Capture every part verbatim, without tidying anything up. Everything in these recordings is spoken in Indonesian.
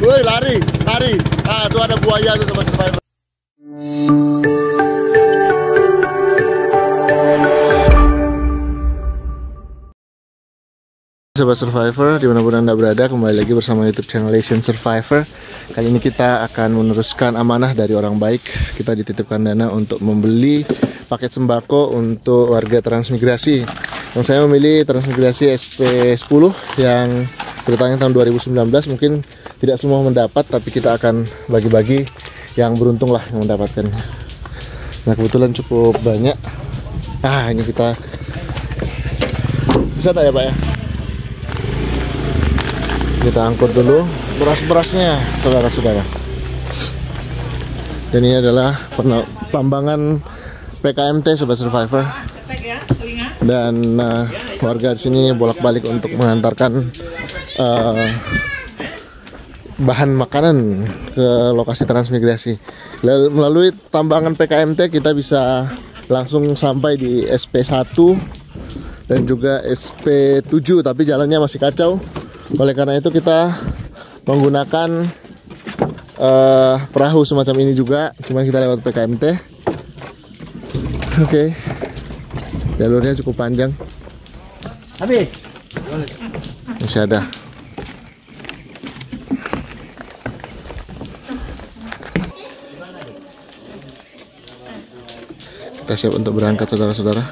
Woi, lari, lari. Ah, tuh ada buaya tuh Sobat Survivor. Sobat Survivor, dimanapun Anda berada, kembali lagi bersama YouTube channel Asian Survivor. Kali ini kita akan meneruskan amanah dari orang baik. Kita dititipkan dana untuk membeli paket sembako untuk warga transmigrasi. Yang saya memilih transmigrasi S P sepuluh yang beritanya tahun dua ribu sembilan belas. Mungkin tidak semua mendapat, tapi kita akan bagi-bagi yang beruntung lah yang mendapatkan. Nah, kebetulan cukup banyak. Ah, ini kita bisa tak ya Pak ya? Kita angkut dulu beras-berasnya, saudara-saudara. Dan ini adalah tambangan P K M T Sobat Survivor. Dan uh, warga di sini bolak-balik untuk mengantarkan uh, bahan makanan ke lokasi transmigrasi. Melalui tambangan P K M T kita bisa langsung sampai di S P satu dan juga S P tujuh, tapi jalannya masih kacau. Oleh karena itu kita menggunakan uh, perahu semacam ini juga, cuma kita lewat P K M T. Oke, okay. Jalurnya cukup panjang. Habis. Masih ada. Kita siap untuk berangkat, saudara-saudara.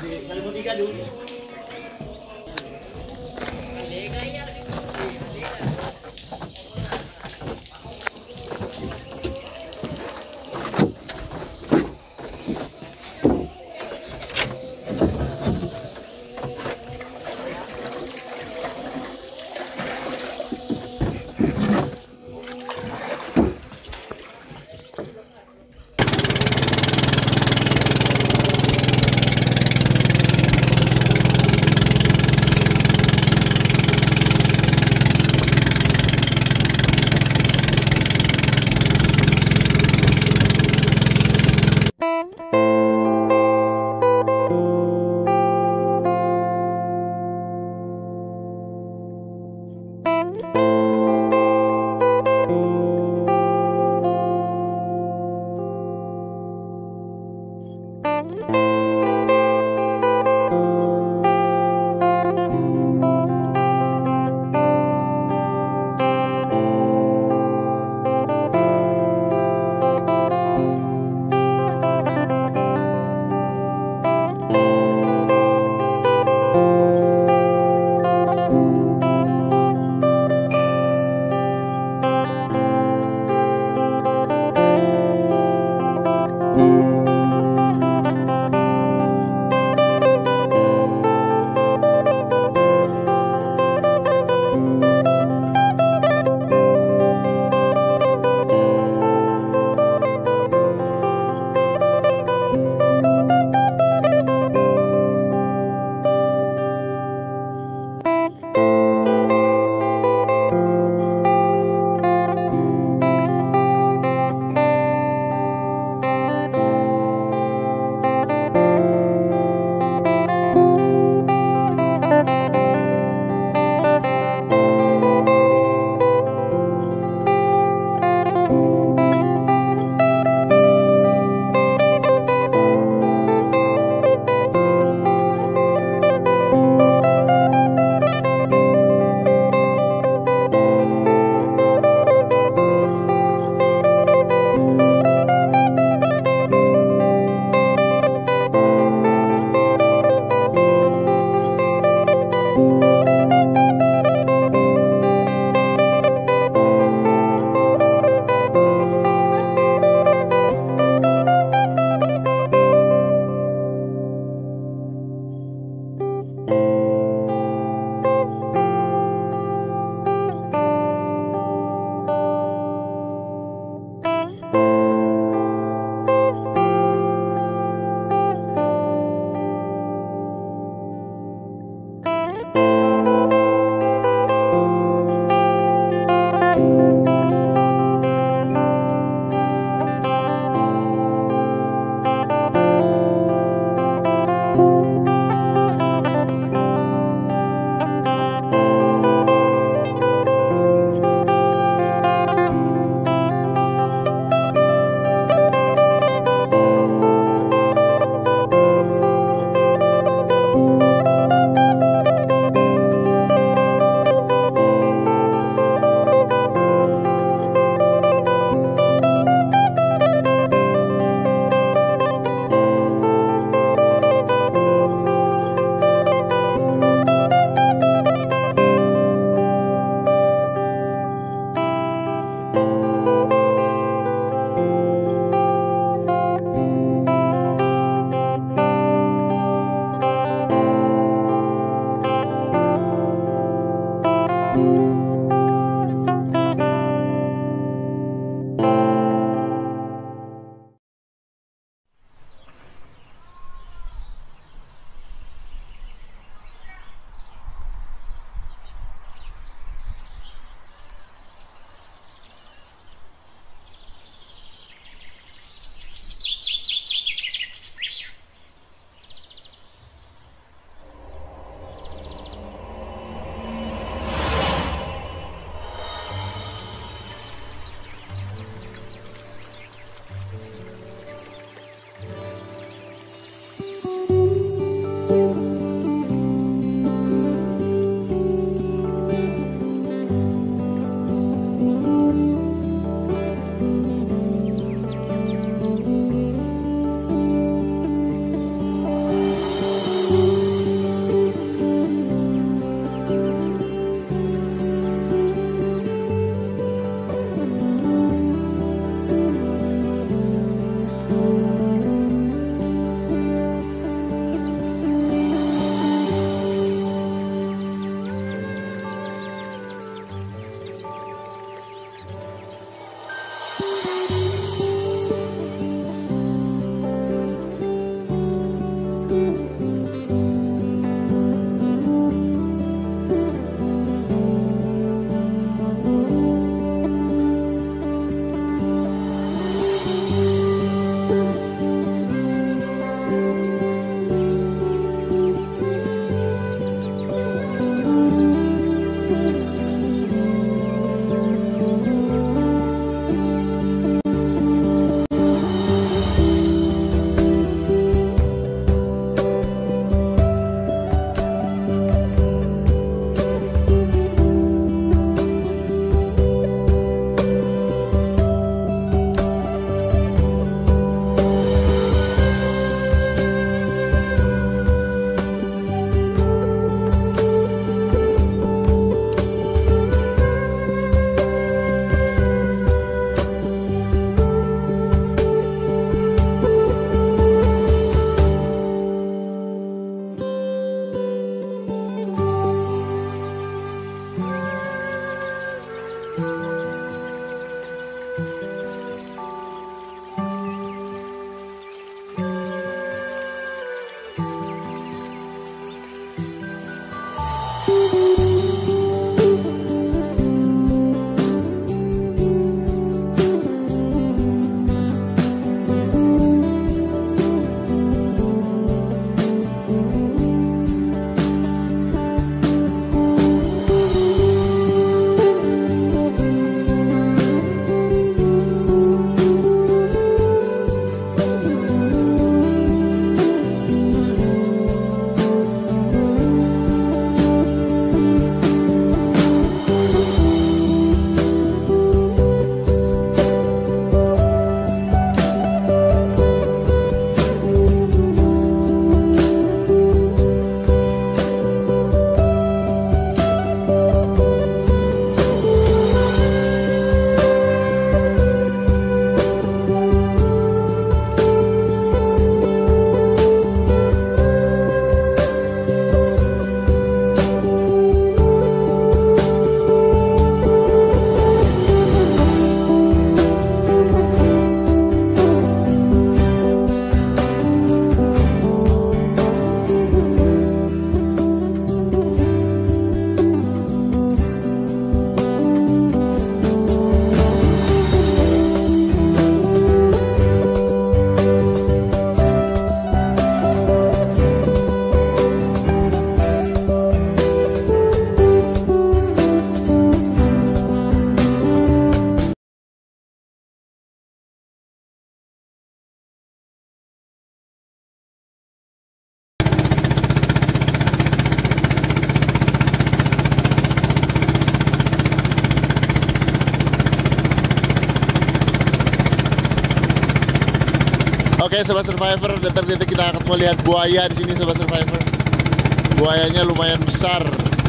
Oke, Sobat Survivor, detik-detik kita akan melihat buaya di sini, Sobat Survivor. Buayanya lumayan besar.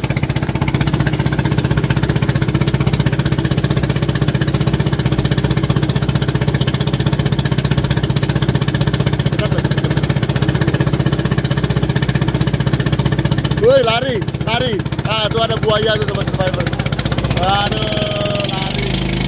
Woi, lari, lari. Ah, tuh ada buaya tuh, Sobat Survivor. Aduh, lari.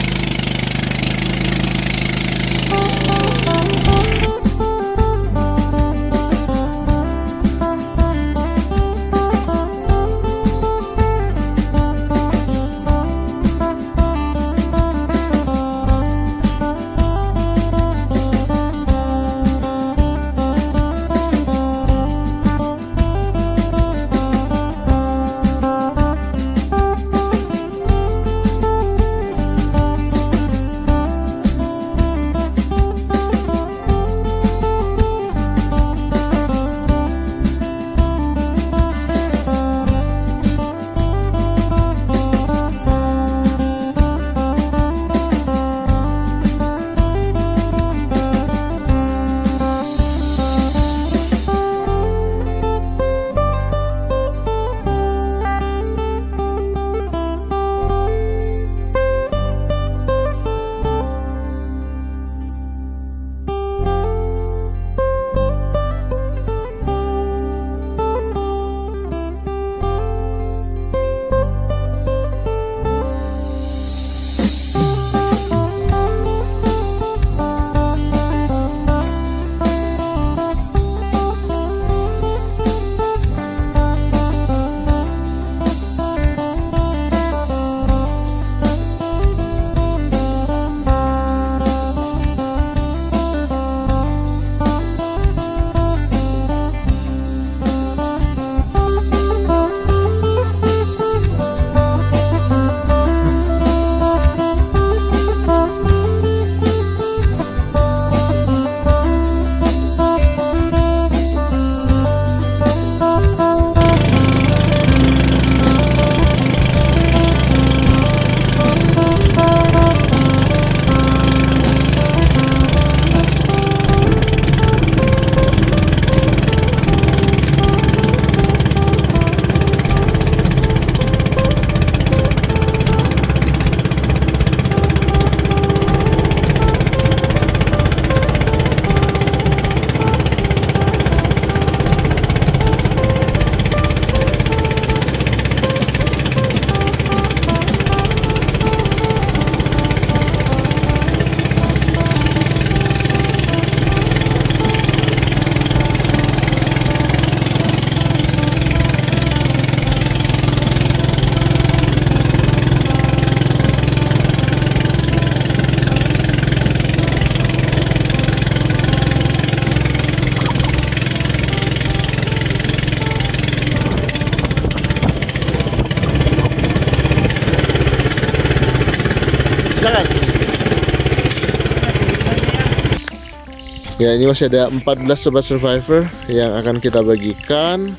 Ya, ini masih ada empat belas Sobat Survivor yang akan kita bagikan.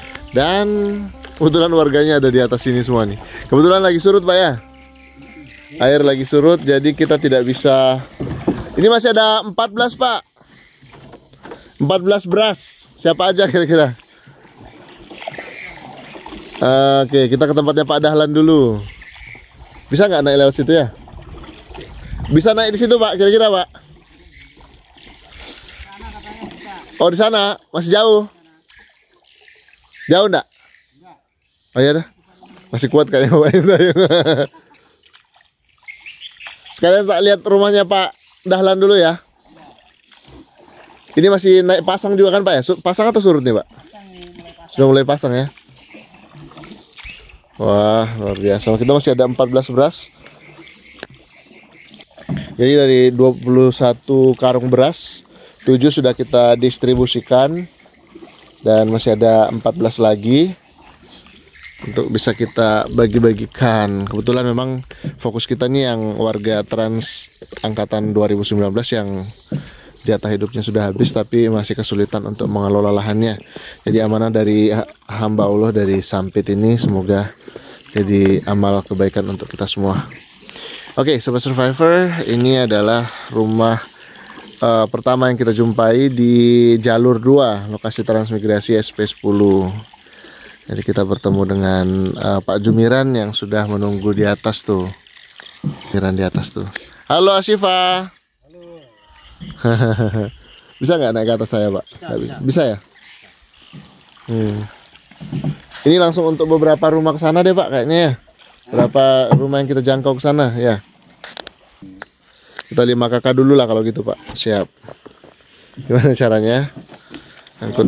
Dan kebetulan warganya ada di atas sini semua nih. Kebetulan lagi surut, Pak ya. Air lagi surut, jadi kita tidak bisa. Ini masih ada empat belas, Pak. empat belas beras. Siapa aja kira-kira? Oke, kita ke tempatnya Pak Dahlan dulu. Bisa nggak naik lewat situ ya? Bisa naik di situ, Pak, kira-kira, Pak? Oh, di sana masih jauh. Jauh enggak? Oh iya dah. Masih kuat kayaknya Pak. Sekalian tak lihat rumahnya Pak Dahlan dulu ya. Ini masih naik pasang juga kan Pak ya? Pasang atau surut nih Pak? Sudah mulai pasang ya. Wah, luar biasa. Kita masih ada empat belas beras. Jadi dari dua puluh satu karung beras, tujuh sudah kita distribusikan dan masih ada empat belas lagi untuk bisa kita bagi-bagikan. Kebetulan memang fokus kita nih yang warga trans angkatan dua ribu sembilan belas yang jatah hidupnya sudah habis tapi masih kesulitan untuk mengelola lahannya. Jadi amanah dari hamba Allah dari Sampit ini semoga jadi amal kebaikan untuk kita semua. Oke, Sobat Survivor, ini adalah rumah uh, pertama yang kita jumpai di jalur dua lokasi transmigrasi S P sepuluh. Jadi kita bertemu dengan uh, Pak Jumiran yang sudah menunggu di atas tuh. Jumiran di atas tuh. Halo Asyifa. Halo. Bisa nggak naik ke atas saya, Pak? Bisa, bisa. Bisa ya? Hmm. Ini langsung untuk beberapa rumah ke sana deh, Pak, kayaknya ya. Berapa rumah yang kita jangkau ke sana ya? Kita lima kakak dulu lah kalau gitu, Pak. Siap. Gimana caranya? Angkut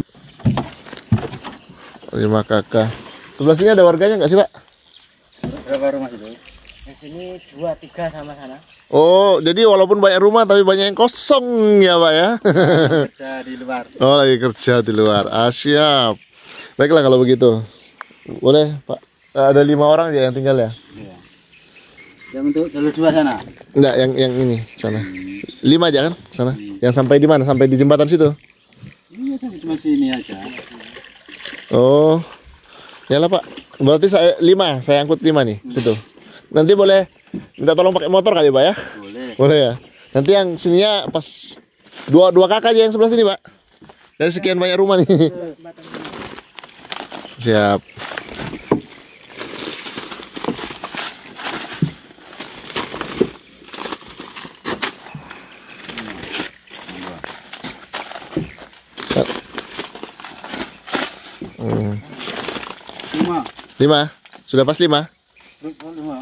lima kakak. Sebelah sini ada warganya nggak sih, Pak? Berapa rumah itu? Di sini dua, tiga sama sana. Oh, jadi walaupun banyak rumah tapi banyak yang kosong ya, Pak ya? Kerja di luar. Oh, lagi kerja di luar. Ah, siap. Baiklah kalau begitu. Boleh, Pak. Ada lima orang ya yang tinggal ya? Iya. Yang untuk jalur dua sana? Enggak, yang yang ini sana. Lima aja kan sana. Yang sampai di mana? Sampai di jembatan situ? Iya, cuma sini aja. Oh, ya lah Pak. Berarti saya lima, saya angkut lima nih situ. Nanti boleh minta tolong pakai motor kali Pak ya? Boleh. Boleh ya. Nanti yang sininya pas dua dua kakak aja yang sebelah sini Pak. Dari sekian banyak rumah nih. Siap. Hmm. Lima. Lima? Sudah pas lima? Lima.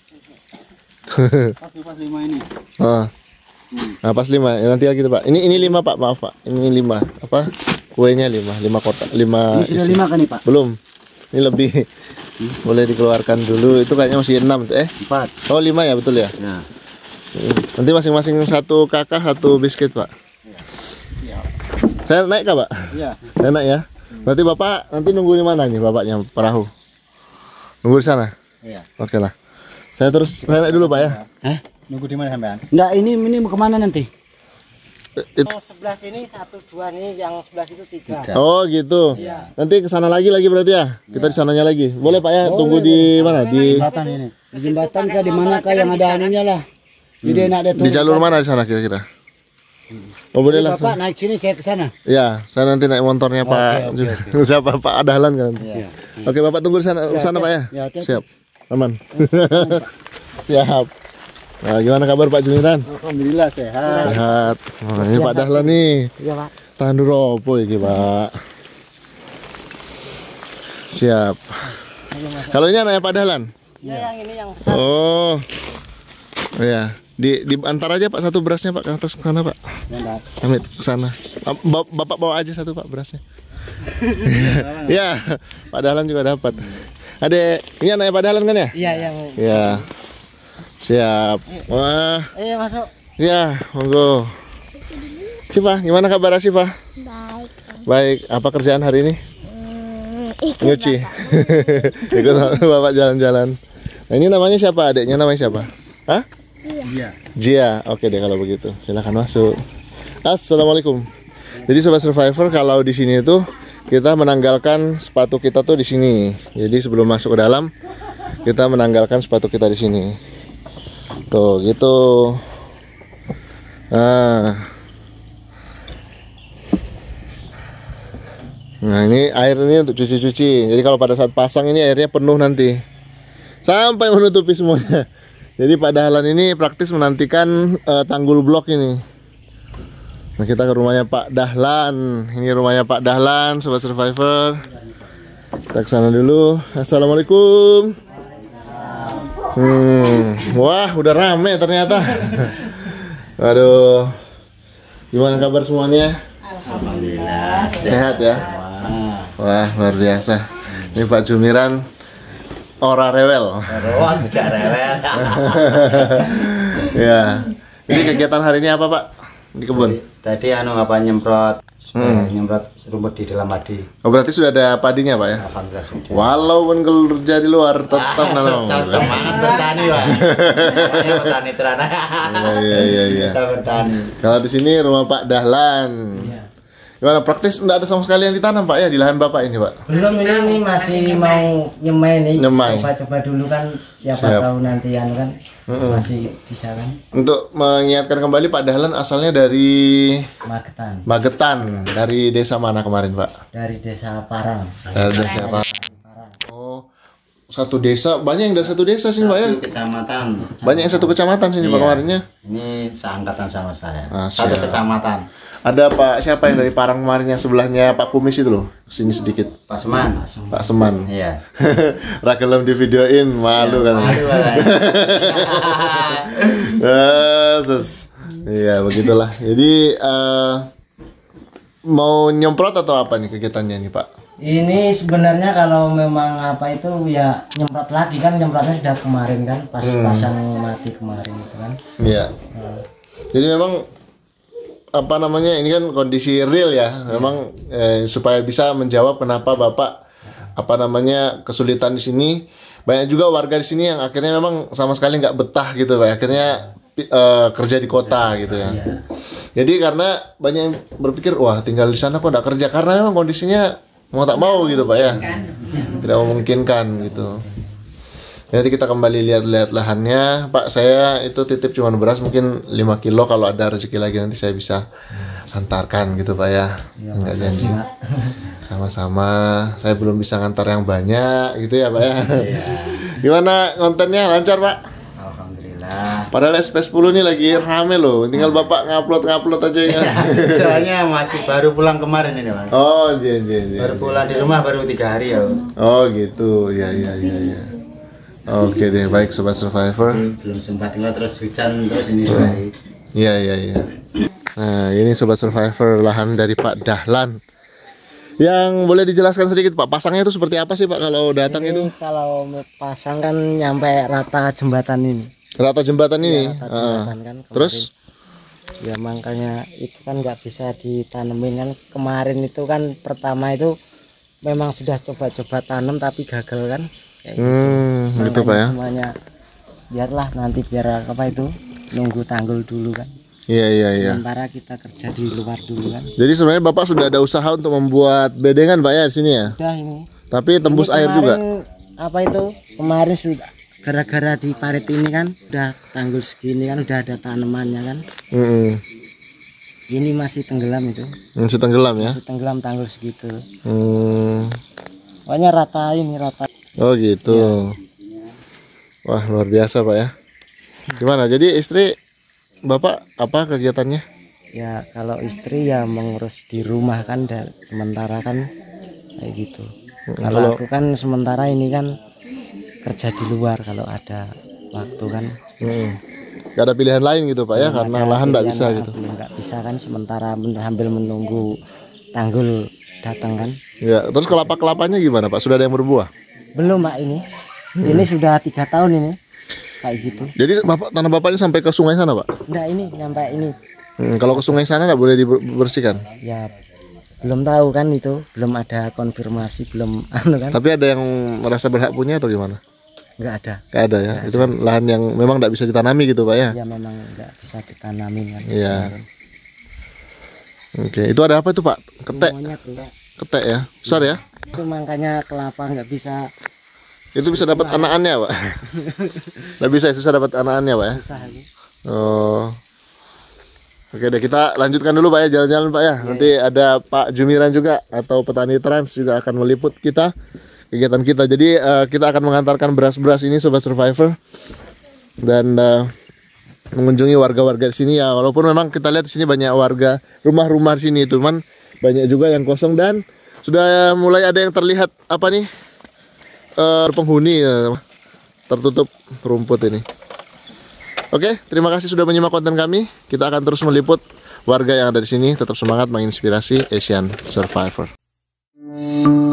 Pas, pas lima ini. Oh. Hmm. Nah, pas lima. Ya, nanti lagi tuh Pak. Ini ini lima Pak, maaf Pak. Ini lima. Apa? Kuenya lima, lima kotak, lima. Ini sudah isi. lima kan nih Pak? Belum. Ini lebih. Hmm. Boleh dikeluarkan dulu. Itu kayaknya masih enam tuh. Eh? Empat. Oh lima ya betul ya? Ya. Nanti masing-masing satu kakak satu biskuit Pak. Ya. Saya naik kah Pak? Iya. Saya naik ya. Berarti Bapak nanti nunggu di mana nih bapaknya perahu? Nunggu di sana? Iya. Oke lah. Saya terus saya naik dulu Pak ya. Hah? Nunggu di mana sampean? Enggak, ini ini mau kemana nanti? It, Yang sebelah sini satu dua nih, yang sebelah situ tiga. Tiga. oh gitu. Iya. Nanti ke sana lagi lagi berarti ya. Kita di sananya lagi. Boleh Pak ya? Boleh, Tunggu di mana? Di Jembatan ini. Di jembatan kah di mana kah yang ada aninya lah. Jadi enak deh. di jalur mana di sana kira-kira? Oh boleh lah. Bapak naik sini saya ke sana. Ya, saya nanti naik motornya Pak. Oke, oke, Siapa Pak Adahlan kan? Iya. Oke Bapak tunggu di sana, di sana Pak ya. Ya, hati-hati. Siap. Aman. Siap. Nah, gimana kabar Pak Jumiran? Alhamdulillah sehat. Sehat. Nah, ini Pak Dahlan nih. Iya Pak. Tahan dulu opo iki, Pak. Siap. Kalau ini anaknya Pak Dahlan? Ya, yang ini yang besar. Oh. Oh ya. Di di antar aja Pak satu berasnya Pak ke atas ke sana Pak. Amit ke sana. Bap- Bapak bawa aja satu Pak berasnya. Ya, Pak Dahlan juga dapat. Ada ini anaknya Pak Dahlan kan ya? Iya, yang. Ya. Siap. Wah. Ayo masuk. Ya, monggo. Siva, gimana kabar Siva? Baik. Baik. Apa kerjaan hari ini? Hmm, ikut Nyuci. Ikut Bapak jalan-jalan. Nah, ini namanya siapa? Adiknya namanya siapa? Hah? Iya. Jia. Oke deh kalau begitu. Silakan masuk. Assalamualaikum. Jadi sobat survivor, kalau di sini tuh kita menanggalkan sepatu kita tuh di sini. Jadi sebelum masuk ke dalam, kita menanggalkan sepatu kita di sini. Tuh, gitu. Nah. Nah, ini air ini untuk cuci-cuci. Jadi kalau pada saat pasang ini airnya penuh nanti. Sampai menutupi semuanya. Jadi Pak Dahlan ini praktis menantikan uh, tanggul blok ini. Nah, kita ke rumahnya Pak Dahlan. Ini rumahnya Pak Dahlan, sobat survivor. Kita ke sana dulu. Assalamualaikum. Hmm, wah, udah rame ternyata. Waduh, gimana kabar semuanya? Alhamdulillah Sehat ya? Wah, luar biasa. Ini Pak Jumiran, ora rewel. Terus gak rewel. Ya. Jadi kegiatan hari ini apa Pak? Di kebun? Tadi anu apa nyemprot supaya nyemprot rumput di dalam padi. Oh, berarti sudah ada padinya Pak ya? Alhamdulillah sudah. Walaupun kerja di luar tetap nanam. Tetap semangat bertani, Pak. Ya, bertani terana. Iya iya iya iya. Kita bertani. Kalau di sini rumah Pak Dahlan. Gimana praktis? Nggak ada sama sekali yang ditanam Pak ya di lahan Bapak ini Pak? Belum, ini, ini masih mau nyemai nih. Nyemai. Coba-coba dulu kan, siapa Siap. tahu nanti kan kan Mm-mm. masih bisa kan. Untuk mengingatkan kembali Pak Dahlan asalnya dari Magetan, Magetan, dari desa mana kemarin Pak? dari desa Parang. Dari desa Parang. Oh, satu desa, banyak yang dari satu desa sini Pak ya? Satu kecamatan. Banyak yang satu kecamatan sini Pak Iya. kemarinnya. Ini seangkatan sama saya. Ah, Satu siap. kecamatan. Ada Pak siapa yang dari Parang kemarin yang sebelahnya Pak Kumis itu loh, sini sedikit. Pasman. Pak Seman. Iya. Rakelem di videoin malu kan. Aduh, Yesus. Iya begitulah. Jadi eh, mau nyemprot atau apa nih kegiatannya nih Pak? Ini sebenarnya kalau memang apa itu ya nyemprot lagi kan, nyemprotnya sudah kemarin kan, pas Hmm. pasang mati kemarin itu kan. Iya. Jadi memang apa namanya ini kan kondisi real ya. Memang eh, supaya bisa menjawab kenapa Bapak apa namanya kesulitan di sini. Banyak juga warga di sini yang akhirnya memang sama sekali nggak betah gitu Pak. Akhirnya eh, kerja di kota gitu ya. Jadi karena banyak yang berpikir wah tinggal di sana kok nggak kerja karena memang kondisinya mau tak mau gitu Pak ya. Tidak memungkinkan gitu. Nanti kita kembali lihat-lihat lahannya Pak. Saya itu titip cuman beras mungkin lima kilo. Kalau ada rezeki lagi nanti saya bisa antarkan gitu Pak ya. Enggak janji. Sama-sama. Saya belum bisa ngantar yang banyak gitu ya Pak ya. Gimana kontennya, lancar Pak? Alhamdulillah. Padahal S P sepuluh ini lagi rame loh. Tinggal Bapak ngupload-ngupload aja ya. Soalnya masih baru pulang kemarin ini Mas. Oh iya iya iya. Baru pulang di rumah baru tiga hari ya. Oh gitu. Ya ya ya ya. Oke deh, baik Sobat Survivor. Belum sempat keluar terus hujan terus ini dua hari. Iya iya iya. Nah ini Sobat Survivor lahan dari Pak Dahlan. Yang boleh dijelaskan sedikit Pak, pasangnya itu seperti apa sih Pak kalau datang Ini itu? kalau pasang kan nyampe rata jembatan ini. Rata jembatan ini. Rata Ah. jembatan kan. kemarin. Terus? Ya makanya itu kan nggak bisa ditanemin kan. Kemarin itu kan pertama itu memang sudah coba-coba tanam tapi gagal kan. Kayak Hmm, gitu Pak ya. Semuanya biarlah nanti biar apa itu nunggu tanggul dulu kan. Iya iya iya. Sementara kita kerja di luar dulu kan. Jadi sebenarnya Bapak sudah ada usaha untuk membuat bedengan Pak ya di sini ya. Udah ini. Tapi tembus Ini air juga. kemarin, apa itu kemarin sudah gara-gara di parit ini kan udah tanggul segini kan udah ada tanamannya kan. Hmm. Ini masih tenggelam itu. Masih tenggelam ya. Masih tenggelam tanggul segitu. Hmm. Pokoknya rata ini rata. Oh gitu. Wah luar biasa Pak ya. Gimana? Jadi istri Bapak apa kegiatannya? Ya kalau istri ya mengurus di rumah kan dan sementara kan kayak gitu. Kalau aku kan sementara ini kan kerja di luar kalau ada waktu kan. Hmm. Gak ada pilihan lain gitu Pak ya, Belum karena ada lahan nggak pilihan, bisa ya, gitu. belum nggak bisa kan sementara men- sambil menunggu tanggul datang kan. Ya, terus kelapa-kelapanya gimana Pak? Sudah ada yang berbuah? Belum Pak ini. Ini sudah tiga tahun ini kayak gitu. Jadi Bapak tanah Bapak ini sampai ke sungai sana Pak? Enggak ini sampai ini. Hmm, kalau ke sungai sana nggak boleh dibersihkan. Ya belum tahu kan itu, belum ada konfirmasi, belum anu kan. Tapi ada yang merasa berhak punya atau gimana? Enggak ada. Nggak ada ya. Itu kan lahan yang memang nggak bisa ditanami gitu Pak ya? Ya memang enggak bisa ditanamin kan. Iya. Oke, itu ada apa itu Pak? Ketek, Semuanya tuh. ketek ya, besar ya? Itu makanya kelapa nggak bisa Itu bisa dapat anakannya Pak? Nggak bisa, susah dapat anakannya Pak ya? susah ini. Oh. Oke deh, kita lanjutkan dulu Pak ya, jalan-jalan Pak ya. Nanti ada Pak Jumiran juga atau petani trans juga akan meliput kita kegiatan kita. Jadi eh, kita akan mengantarkan beras-beras ini Sobat Survivor dan eh, mengunjungi warga-warga di sini ya. Walaupun memang kita lihat di sini banyak warga, rumah-rumah di sini, cuman banyak juga yang kosong dan sudah mulai ada yang terlihat apa nih eh, penghuni ya, tertutup rumput ini. Oke, terima kasih sudah menyimak konten kami. Kita akan terus meliput warga yang ada di sini. Tetap semangat menginspirasi Asian Survivor.